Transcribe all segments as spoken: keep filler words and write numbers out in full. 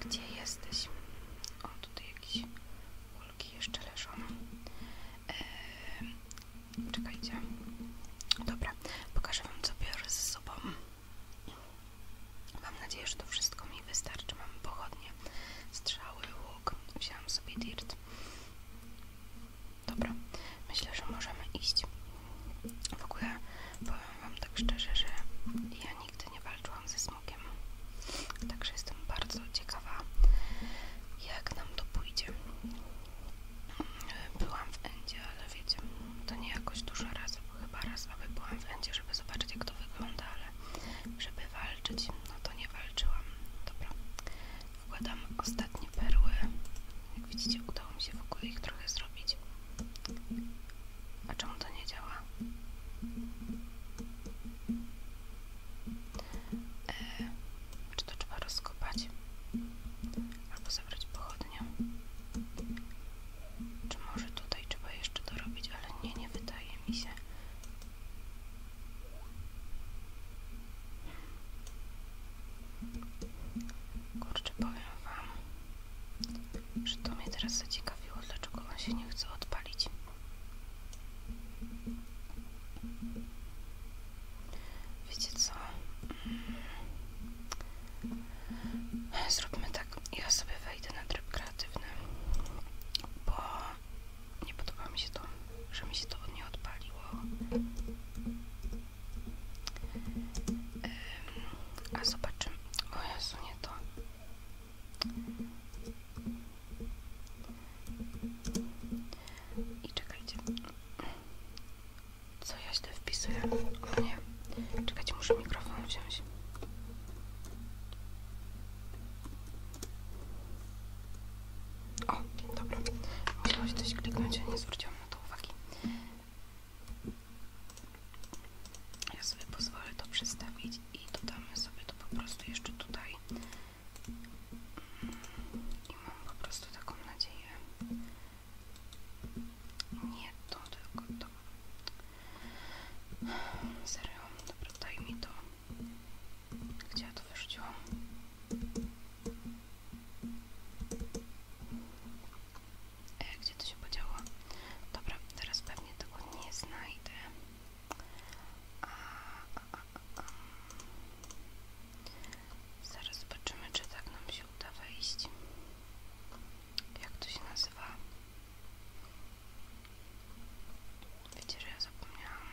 Gdzie jesteś? O, tutaj jakieś kulki jeszcze leżą. Eee, czekajcie. Dobra, pokażę wam, co biorę ze sobą. Mam nadzieję, że to wszystko mi wystarczy. Mam pochodnie, strzały, łuk. Wzięłam sobie dirt. Dobra, myślę, że możemy iść. W ogóle powiem wam tak szczerze, że ja nigdy nie walczyłam ze smokiem. Także jestem bardzo ciekawa, jak nam to pójdzie. Byłam w Endzie, ale wiecie, to nie jakoś dużo razy, bo chyba raz, aby byłam w Endzie, żeby zobaczyć, jak to wygląda, ale żeby walczyć, no to nie walczyłam. Dobra, wkładam ostatnie perły. Jak widzicie, udało mi się w ogóle ich trochę zrobić. A czemu to nie działa? E, czy to trzeba rozkopać? Albo zabrać pochodnię? Czy może tutaj trzeba jeszcze dorobić? Ale nie, nie wydaje mi się. Kurczę, powiem wam, że to mnie teraz zaciekawiło, dlaczego on się nie chce odpalić. Wiecie co? Zróbmy tak, ja sobie wejdę na tryb kreatywny, bo nie podoba mi się to, że mi się to nie odpaliło. A zobaczymy. O Jezu, nie to. I czekajcie. Co ja źle wpisuję? O nie. Czekajcie, muszę mikrofon wziąć. O, dobra. Musiałaś coś kliknąć, a nie zwróciłam na to uwagi. Ja sobie pozwolę to przestawić i dodamy sobie to po prostu jeszcze tutaj. I mam po prostu taką nadzieję. Nie to, tylko to. Serio, dobra, daj mi to. Gdzie ja to wyrzuciłam? E, gdzie to się podziało? Dobra, teraz pewnie tego nie znajdę. A, a, a, a. Zaraz zobaczymy, czy tak nam się uda wejść. Jak to się nazywa? Wiecie, że ja zapomniałam.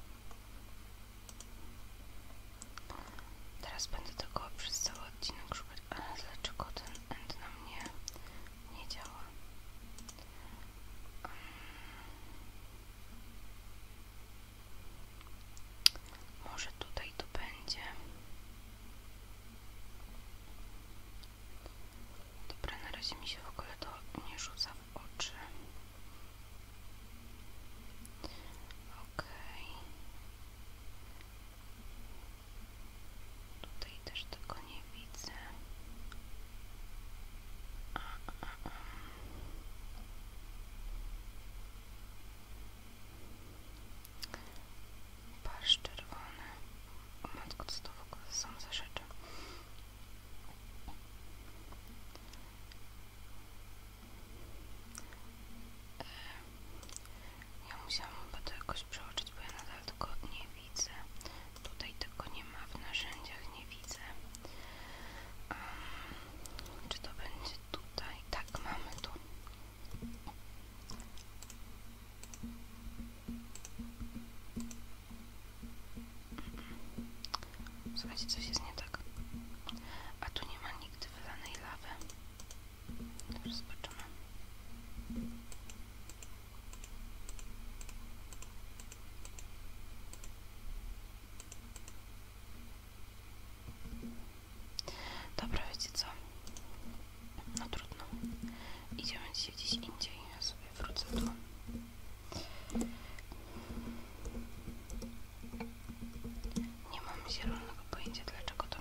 Teraz będę tego przez cały odcinek szukać. Ale dlaczego ten end na mnie nie działa? Um. Może tutaj to będzie. Dobra, na razie mi się w ogóle to nie rzuca w oczy. Okej. Tutaj też tego nie widzę. A, a, a. Barszcz czerwony. O matko, co to w ogóle są za rzeczy? E, ja musiałam chyba to jakoś przeoczyć, bo ja nadal tego nie widzę. Tutaj tego nie ma w narzędziach, nie widzę. Um, czy to będzie tutaj? Tak, mamy tu. Słuchajcie, coś jest nie tak. A tu nie ma nigdy wylanej lawy. Dobrze, zobaczymy. Dobra, wiecie co? No trudno. Idziemy dzisiaj gdzieś indziej. Ja sobie wrócę tu. Nie mam zielonego pojęcia, dlaczego to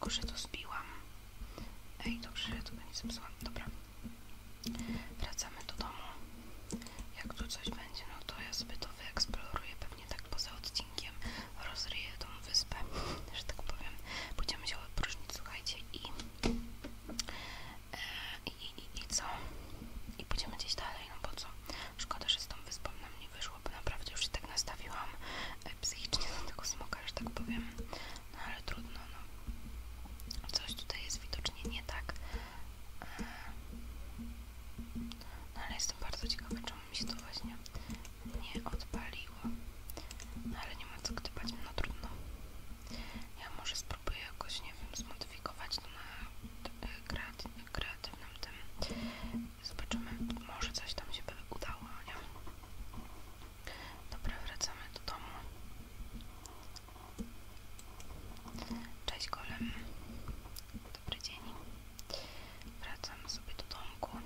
tylko że to zbiłam. Ej, dobrze, ja tego nie zepsułam. Dobra. Wracamy do domu. Jak tu coś będzie, no to ja sobie to wyeksploruję pewnie tak poza odcinkiem. Rozryję tą wyspę, że tak powiem. Pójdziemy się odpróżnić, słuchajcie, i, e, i, i, i co? I pójdziemy gdzieś dalej, no bo co? Szkoda, że z tą wyspą nam nie wyszło, bo naprawdę już się tak nastawiłam e, psychicznie do tego smoka, że tak powiem. No ale trudno, no. Coś tutaj jest widocznie nie tak. E, no ale jestem bardzo ciekawa, czemu mi się to właśnie nie odpaliło. No ale nie ma co gdybać, no trudno. Ja może spróbuję jakoś, nie wiem, zmodyfikować to na kreaty kreatywnym tym. Zobaczymy, może coś tam się by udało, nie? Dobra, wracamy do domu. Cześć golem. Dobry dzień. Wracam sobie do domku.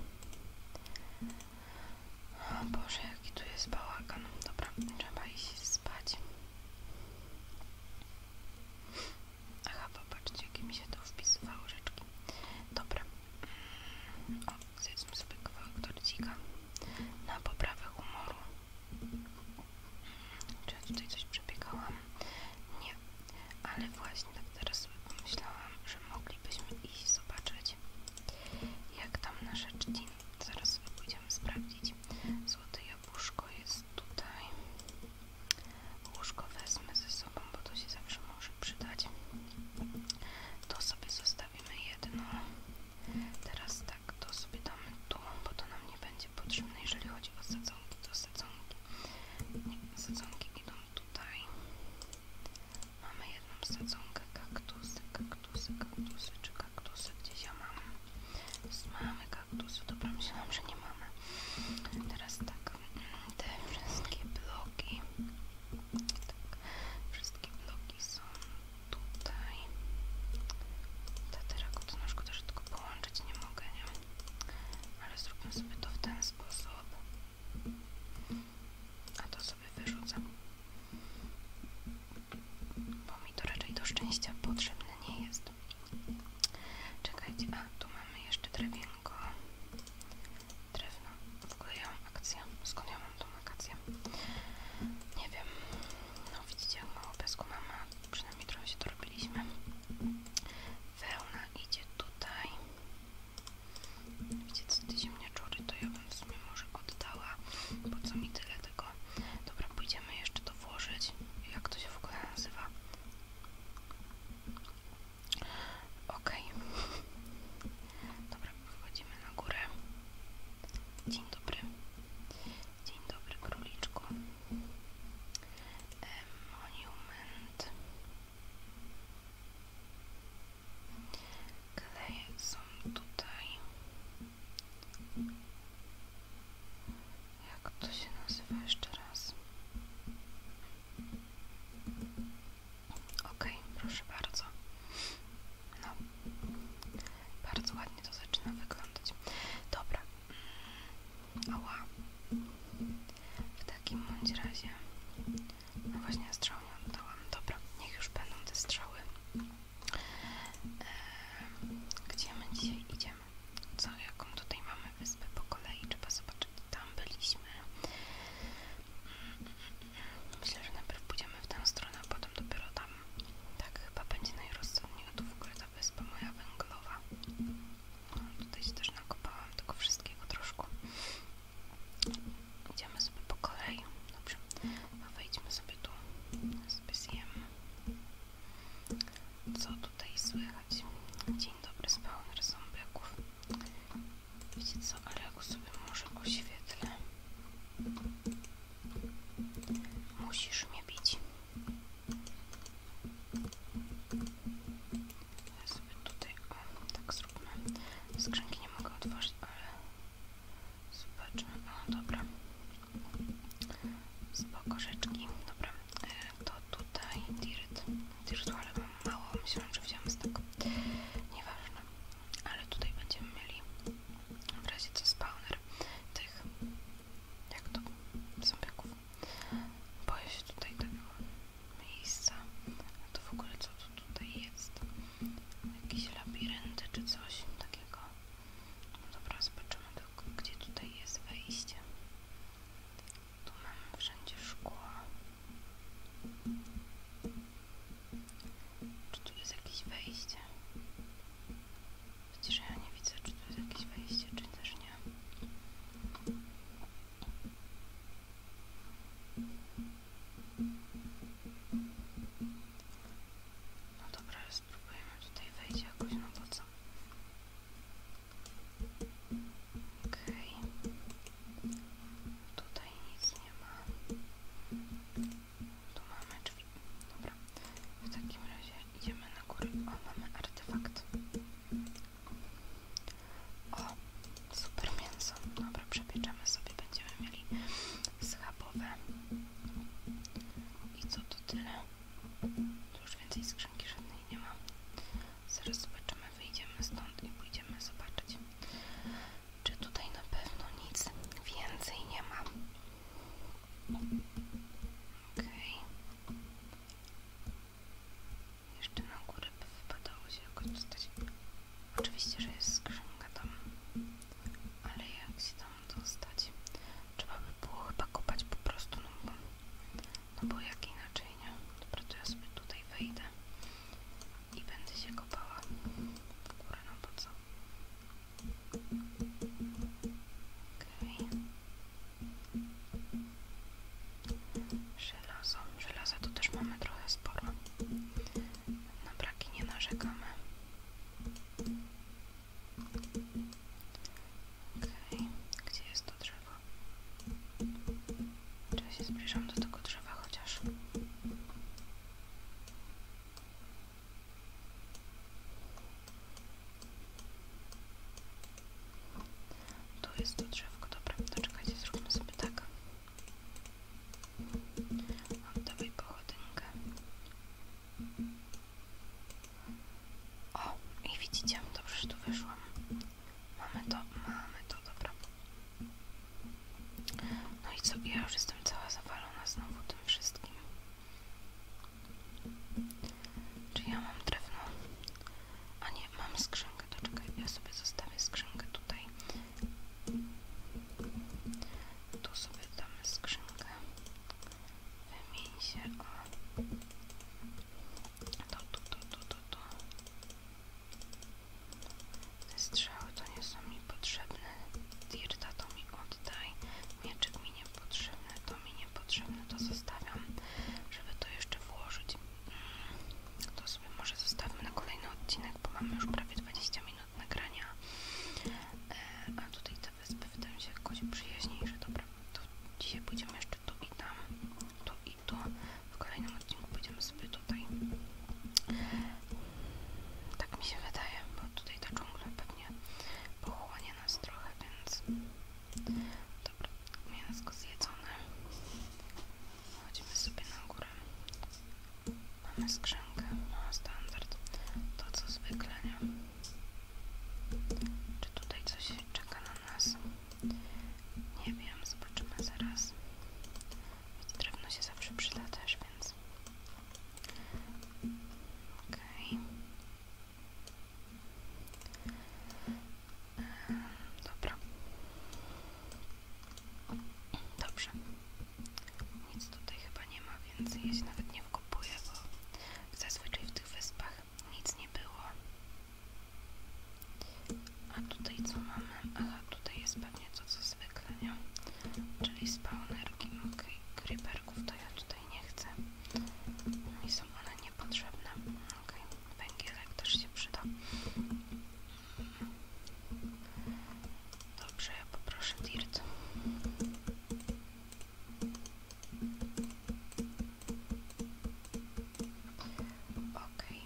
O Boże, jaki tu jest bałagan. Dobra, trzeba iść spać. Aha, popatrzcie, jakie mi się to wpisywało rzeczki. Dobra. O, zjedzmy sobie kawałek torcika na poprawę humoru. Czy ja tutaj coś przebiegałam? Nie. Ale właśnie tak teraz sobie pomyślałam, że moglibyśmy iść zobaczyć, jak tam nasza Jean. Zaraz sobie pójdziemy sprawdzić. Złote jabłuszko jest tutaj. Łóżko wezmę ze sobą, bo to się zawsze może przydać. To sobie zostawimy jedno. Teraz tak, to sobie damy tu, bo to nam nie będzie potrzebne, jeżeli chodzi o sadzonki. To sadzonki. Nie, sadzonki idą tutaj. Mamy jedną sadzonkę, kaktusy, kaktusy, kaktusy, czy kaktusy gdzieś ja mam. Mamy kaktusy, dobra, myślałam, że nie mamy. Teraz tak, te wszystkie bloki, tak, wszystkie bloki są tutaj. Ta terakota, szkoda, że tylko połączyć nie mogę, nie? Ale zróbmy sobie to w ten sposób. A to sobie wyrzucę. Bo mi to raczej do szczęścia potrzebne nie jest. Czekajcie, a tu mamy jeszcze drewienko. Drewno. W ogóle ja mam akcję. Skąd ja mam tą akację? Nie wiem. No widzicie, jak mało piasku mamy, a przynajmniej trochę się dorobiliśmy. Wełna idzie tutaj. Wiecie co, te ziemniaczury to ja bym w sumie może oddała. Po co mi tyle tego? Dobra, pójdziemy jeszcze to włożyć. Jak to się w ogóle nazywa? Okej. Dobra, wchodzimy na górę. Dzień dobry. Dzień dobry, króliczku. E, monument. Kleje są tutaj. Jak to się nazywa jeszcze raz? Okej, proszę bardzo. No, bardzo ładnie to zaczyna wyglądać. Dobra. Ała. W takim bądź razie. No właśnie, ja strzału nie oddałam. Dobra, niech już będą te strzały. Eee, gdzie my dzisiaj idziemy? Co, jaką tutaj mamy wyspę po kolei? Trzeba zobaczyć. Tam byliśmy. Myślę, że najpierw pójdziemy w tę stronę, a potem dopiero tam. Tak chyba będzie najrozsądniej. Tu w ogóle ta wyspa moja węglowa. No, tutaj się też nakopałam tego wszystkiego troszkę. Idziemy sobie po kolei. Dobrze. No wejdźmy sobie tu. Sobie zjemy. Co tutaj słychać? Dzień dobry, spawner zombiaków. Wiecie co, ale jak sobie może oświetlę. Musisz mnie bić. Ja sobie tutaj, o, tak zróbmy. Skrzynki nie mogę otworzyć, ale zobaczmy. O, dobra. Spoko rzeczki. Dobra, e, to tutaj dirt. Dirtu, ale mam mało. Myślałam, że wziąłem z tego. czekamy. Okej, gdzie jest to drzewo? Czy ja się zbliżam do tego drzewa chociaż? Tu jest to drzewko, dobra, to czekajcie, zróbmy sobie tak. Oddawaj pochodynkę. O, i widzicie, dobrze, że tu wyszłam. Mamy to, mamy to, dobra. No i co, ja już jestem cała zawalona znowu tym wszystkim. Czy ja mam drewno? A nie, mam skrzynkę, to czekaj, ja sobie zostawię skrzynkę tutaj. Tu sobie damy skrzynkę. Wymień się, o. To, tu, to, to, to, to. Te strzały to nie są mi potrzebne. Dirta to mi oddaj. Mieczyk mi niepotrzebny, to mi niepotrzebne, to zostawiam, żeby to jeszcze włożyć. To sobie może zostawmy na kolejny odcinek, bo mamy już prawie dwadzieścia minut nagrania. E, a tutaj te wyspy wydają mi się jakoś przyjaźniejsze. Dobra, to dzisiaj pójdziemy jeszcze tu i tam, tu i tu. W kolejnym odcinku pójdziemy sobie tutaj. Tak mi się wydaje, bo tutaj ta dżungla pewnie pochłonie nas trochę, więc dobra, mięsko zjedzone. Chodźmy sobie na górę. Mamy skrzynkę, no standard, to co zwykle, nie? Czy tutaj coś czeka na nas? Nie wiem, zobaczymy zaraz. Drewno się zawsze przyda też, więc okej. Dobra. Dobrze. Nic tutaj chyba nie ma, więc ja się nawet nie wkopuję, bo zazwyczaj w tych wyspach nic nie było. A tutaj co mamy? Aha, tutaj jest pewnie to co zwykle, nie? Czyli spawnerki, okej. Creeperków to ja tutaj nie chcę. Mi są one niepotrzebne. Okej, węgielek też się przyda. Dobrze, ja poproszę dirt. Okej.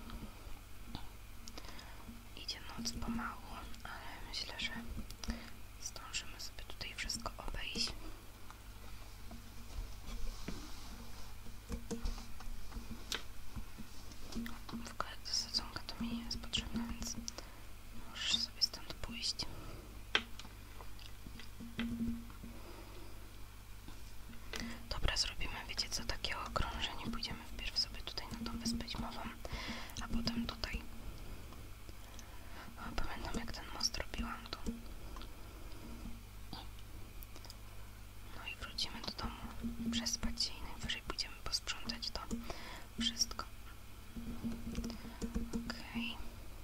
Idzie noc pomału, ale myślę, że zdążymy sobie tutaj wszystko obejść. W ogóle ta sadzonka to mi nie jest potrzebna, więc możesz sobie stąd pójść. Dobra, zrobimy, wiecie co, takie okrążenie. Pójdziemy wpierw sobie tutaj na tą wyspę zimową, a potem tutaj. O, pamiętam jak ten most robiłam tu. No i wrócimy do domu, przespać się i najwyżej pójdziemy posprzątać to wszystko. Okej.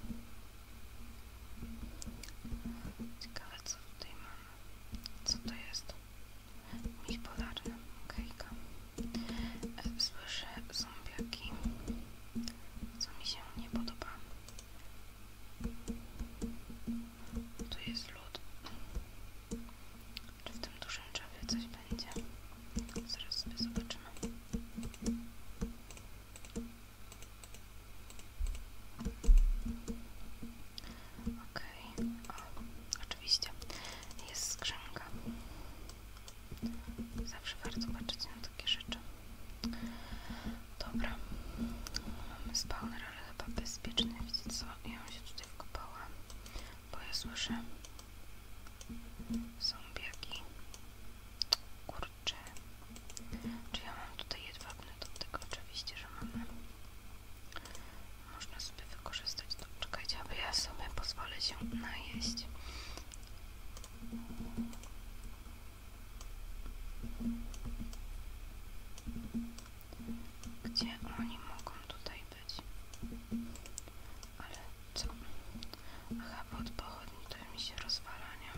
Ciekawe co tutaj mamy. Co to jest? Miś polarny. Okejka. E, słyszę zombiaki, co mi się nie podoba. Tu jest lód. Czy w tym dużym drzewie coś będzie? Zaraz sobie zobaczymy. Okej. O, oczywiście. Jest skrzynka. Zawsze warto patrzeć na takie rzeczy. Dobra. Mamy spawner, ale chyba bezpieczny. Widzicie co? Ja bym się tutaj wkopała, bo ja słyszę zombiaki. Kurczę. Czy ja mam tutaj jedwabny do tego? Oczywiście, że mamy. Można sobie wykorzystać to. Czekajcie, aby ja sobie pozwolę się najeść. Gdzie oni mogą tutaj być? Ale co? Aha, pod pochodni to mi się rozwala, nie?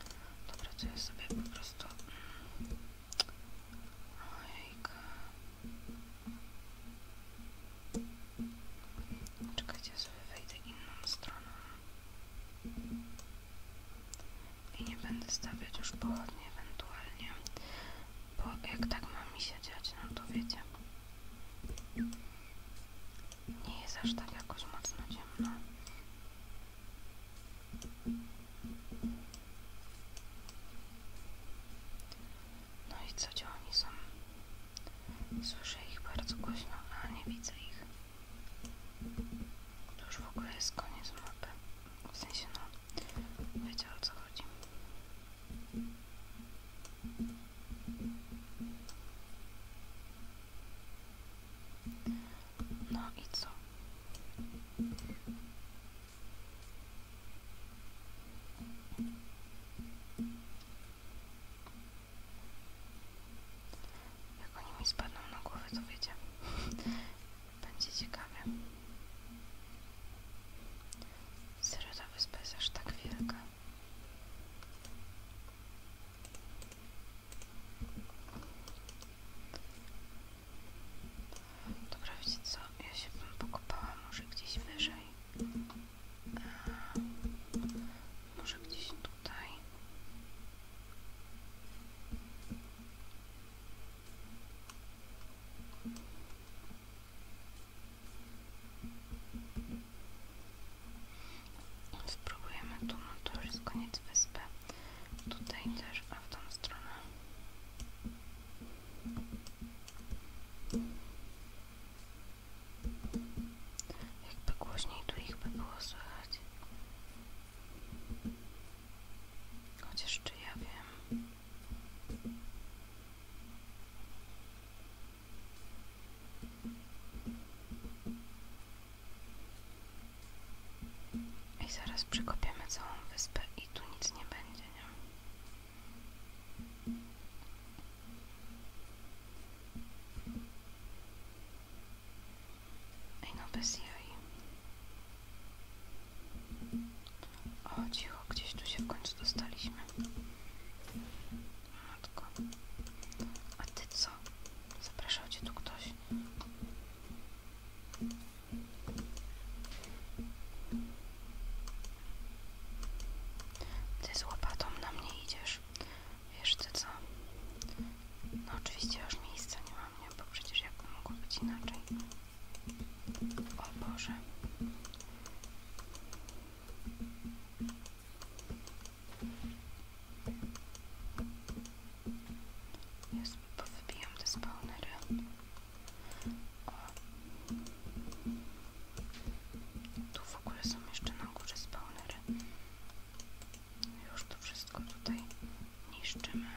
Dobra, to ja sobie po prostu... Ojejka. bardzo głośno, a nie widzę ich. To już w ogóle jest koniec mapy. W sensie, no, wiecie o co chodzi. No i co? Jak oni mi spadną na głowę, to wiecie, będzie ciekawie. Serio, ta wyspa jest aż tak wielka. Dobra, wiecie co? Ja się bym pokopała może gdzieś wyżej. A, może gdzieś tutaj. Spróbujemy tu, no to już jest koniec wyspy. Tutaj też, a w tą stronę. Jakby głośniej tu ich by było słychać. Chociaż czy ja wiem? I zaraz przekopiemy całą wyspę i tu nic nie będzie, nie? Ej, no bez jaj. O, cicho, gdzieś tu się w końcu dostaliśmy. Matko. A ty co? Zapraszał cię tu ktoś? Ty z łopatą na mnie idziesz. Wiesz ty co? No oczywiście już miejsca nie mam, nie? Bo przecież jak mogło być inaczej? O Boże. Jezu, powybijam te spawnery. O. Tu w ogóle są jeszcze na górze spawnery. Już to wszystko tutaj niszczymy.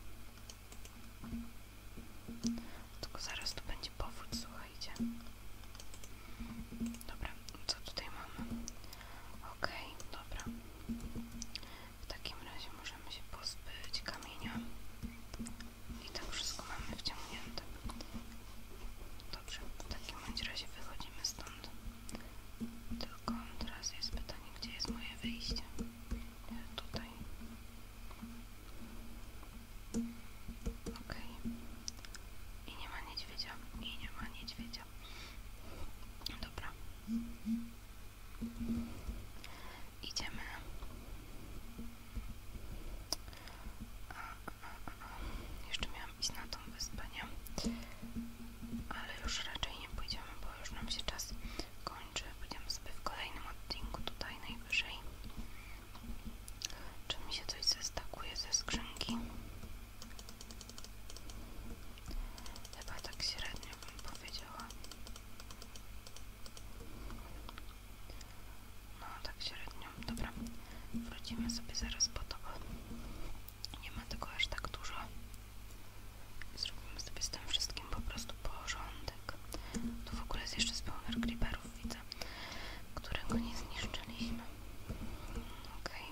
Tylko zaraz tu będzie powódź, słuchajcie. Dobra, co tutaj mamy? Okej, okay, dobra. W takim razie możemy się pozbyć kamienia. I tak wszystko mamy wciągnięte. Dobrze, w takim bądź razie wychodzimy stąd. Tylko teraz jest pytanie, gdzie jest moje wyjście? Tutaj. Okej. Okay. I nie ma niedźwiedzia. I nie ma niedźwiedzia. Dobra. Idziemy. A, a, a, a. Jeszcze miałam iść na tą wyspę, nie? Ale już raczej nie pójdziemy, bo już nam się czas kończy. Pójdziemy sobie w kolejnym odcinku tutaj najwyżej. Czy mi się coś zestakuje ze skrzynki? Chyba tak średnio bym powiedziała. No tak średnio. Dobra. Wrócimy sobie zaraz po to, bo nie ma tego aż tak dużo. Zrobimy sobie z tym wszystkim po prostu porządek. Tu w ogóle jest jeszcze spawner creeperów, widzę, którego nie zniszczyliśmy. Okej.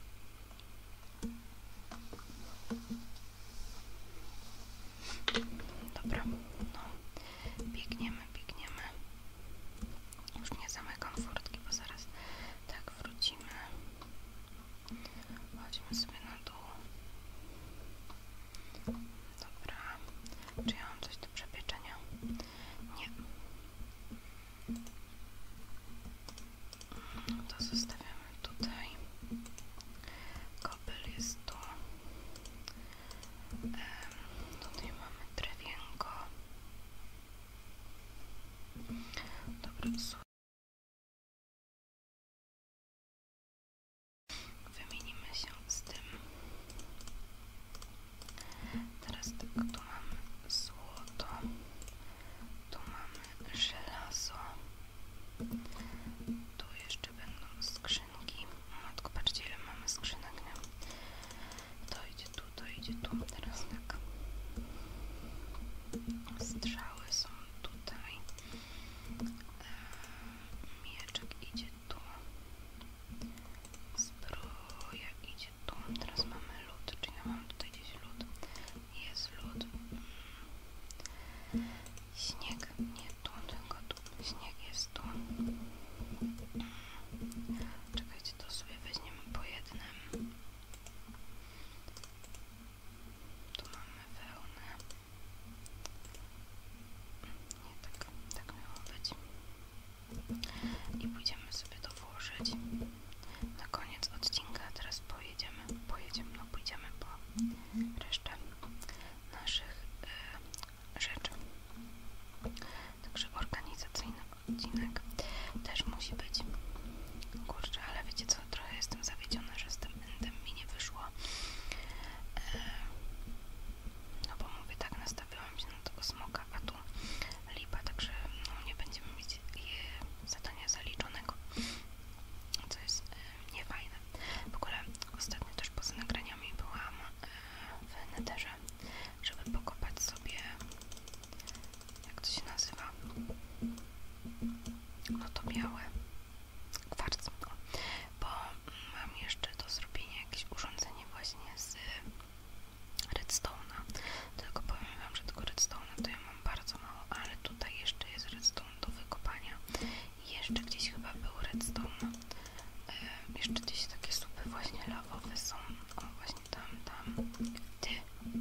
Dobra, no. Biegniemy, biegniemy. Już nie zamykam furtki, bo zaraz tak wrócimy. Chodźmy sobie na dół. Dobra. Czy ja mam coś do przepieczenia? Nie. To zostawiamy tutaj. Kobyl jest tu. Ehm, tutaj mamy drewienko. Dobra, słuchaj. Wymienimy się z tym. Teraz tak, tu mamy złoto. Tu strzały są tutaj. Mieczek idzie tu. Zbroja idzie tu. Teraz mamy lód. Czy ja mam tutaj gdzieś lód? Jest lód. Śnieg. Nie tu, tylko tu. Śnieg jest tu. Czekajcie, to sobie weźmiemy po jednym. Tu mamy wełnę. Nie, tak, tak miało być. I pójdziemy sobie to włożyć. Na koniec odcinka teraz pojedziemy, pojedziemy, no pójdziemy po resztę naszych y, rzeczy. Także organizacyjny odcinek też musi być. Kurczę, ale wiecie co, trochę jestem zawiedziona, że z tym endem mi nie wyszło. E, no bo mówię, tak nastawiałam się na tego smoka, a tu lipa, także no, nie będziemy mieć je, zadania zaliczonego, co jest e, niefajne. W ogóle ostatnio też poza nagraniami byłam e, w Netherze, żeby pokopać sobie, jak to się nazywa, no to białe kwarc, no, bo mam jeszcze do zrobienia jakieś urządzenie właśnie z redstone'a, tylko powiem wam, że tego redstone'a to ja mam bardzo mało, ale tutaj jeszcze jest redstone do wykopania i jeszcze gdzieś chyba był redstone, e, jeszcze gdzieś takie słupy właśnie lawowe są, o właśnie tam, tam, ty,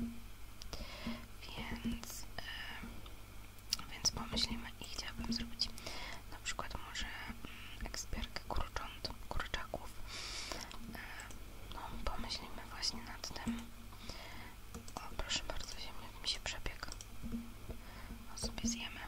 więc e, więc pomyślimy i chciałabym zrobić na przykład może mm, ekspiarkę kurcząt, kurczaków. E, no, pomyślimy właśnie nad tym. O, proszę bardzo, ziemniak mi się przebiegł. No, sobie zjemy.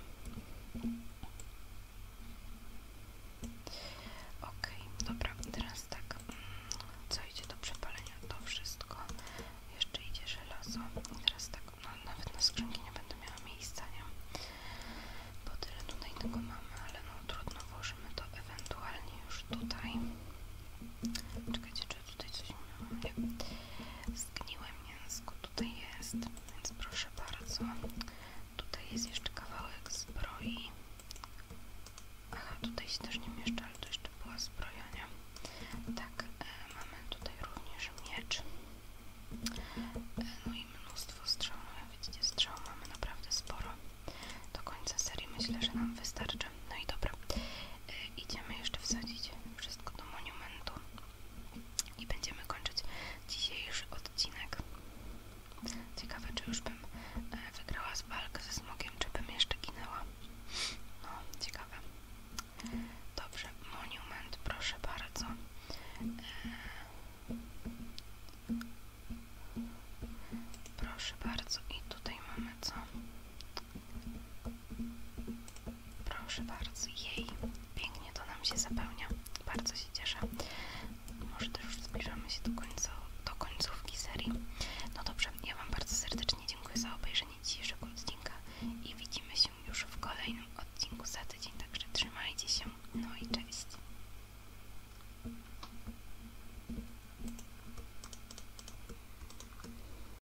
Okej, dobra, teraz tak, co idzie do przepalenia? To wszystko. Jeszcze idzie żelazo. I teraz tak, no nawet na skrzynki nie będę miała miejsca, nie? Bo tyle tutaj tego mamy, ale no trudno, włożymy to ewentualnie już tutaj. Czekajcie, czy tutaj coś miałam? Nie. Zgniłe mięsko tutaj jest, więc proszę bardzo. Tutaj jest jeszcze kawałek zbroi. Aha, tutaj się też nie mieszczę, ale to jeszcze była zbroja, nie? Tak, e, mamy tutaj również miecz. E, no i mnóstwo strzał. No jak widzicie, strzał mamy naprawdę sporo. Do końca serii myślę, że nam wystarczy.